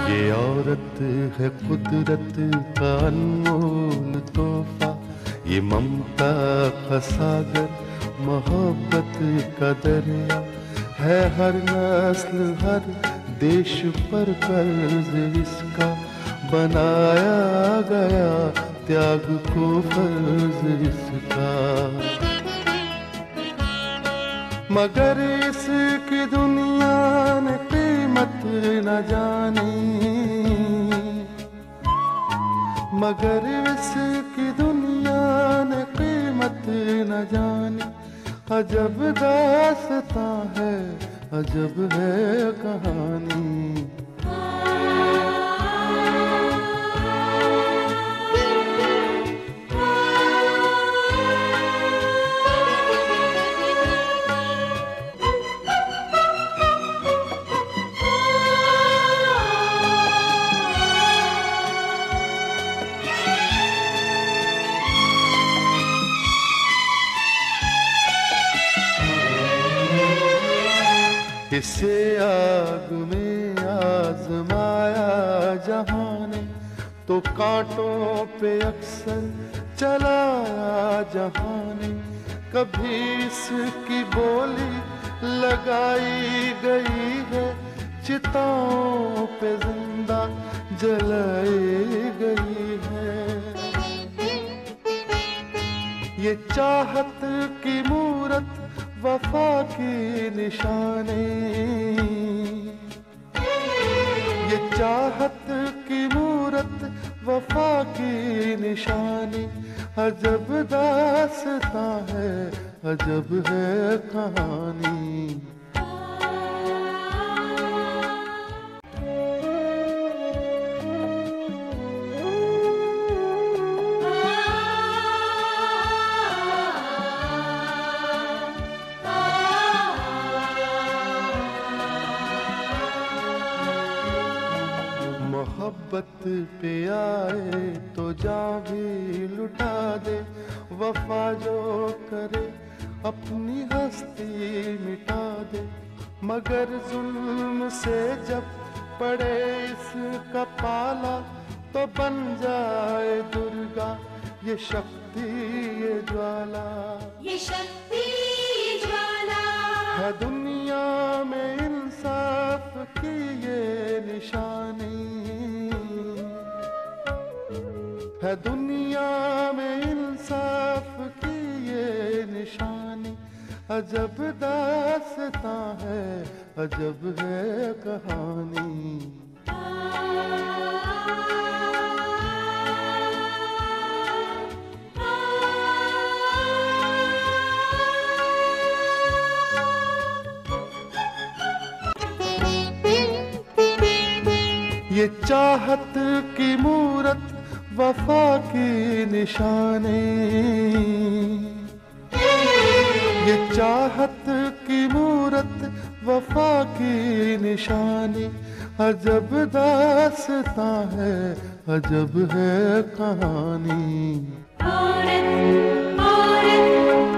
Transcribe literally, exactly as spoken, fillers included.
ये औरत है कुदरत का अनमोल तोहफा, ये ममता का सागर, मोहब्बत का दरिया है। हर नस्ल हर देश पर कर्ज इसका बनाया गया, त्याग को फर्ज इसका। मगर इसकी दुनिया ने कीमत न जानी, मगर इसकी दुनिया ने कीमत न जानी। अजब दास्तां है, अजब है कहानी। इसे आग में आजमाया जहां ने, तो कांटों पे अक्सर चलाया जहां ने। कभी इसकी बोली लगाई गई है, चिताओं पे जिंदा जलाई गई है। ये चाहत की मूरत वफा की निशानी, ये चाहत की मूरत वफा की निशानी। अजब दास्तां है, अजब है कहानी। मोहब्बत पे आए तो जान भी लुटा दे, वफा जो करे अपनी हस्ती मिटा दे। मगर जुल्म से जब पड़े इसका पाला, तो बन जाए दुर्गा ये शक्ति ये ज्वाला। ये शक्ति ये ज्वाला है दुनिया में इंसाफ की ये निशानी, है दुनिया में इंसाफ की ये निशानी। अजब दास्तां है, अजब है कहानी। ये चाहत की मूरत वफा की निशानी, ये चाहत की मूरत वफा की निशानी। अजब दास्तां है, अजब है कहानी। औरत औरत